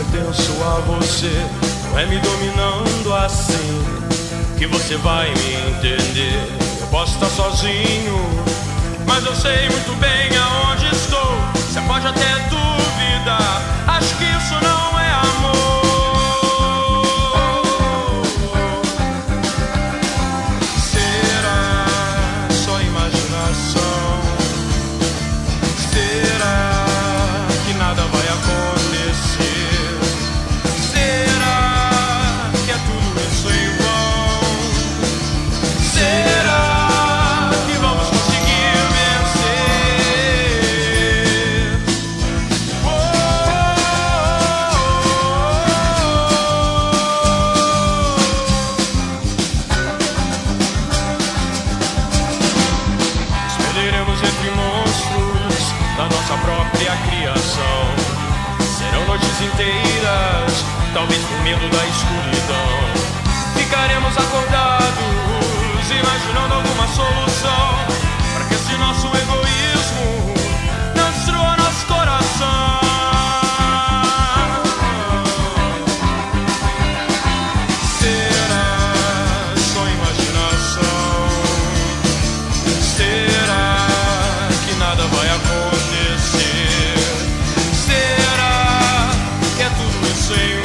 pertenço a você. Não é me dominando assim que você vai me entender. Eu posso estar sozinho, mas eu sei muito bem aonde estou. Você pode até duvidar, acho que isso não é amor. Será só imaginação? Será que nada vai acontecer? Será que é tudo isso em vão? Será que vamos conseguir vencer? Oh, Escolheremos entre monstros da nossa própria criação. Serão noites inteiras, talvez por medo da escuridão. Ficaremos acordados, imaginando alguma solução, para que esse nosso egoísmo não destrua nosso coração. Será só imaginação? Será que nada vai acontecer? Será que é tudo isso em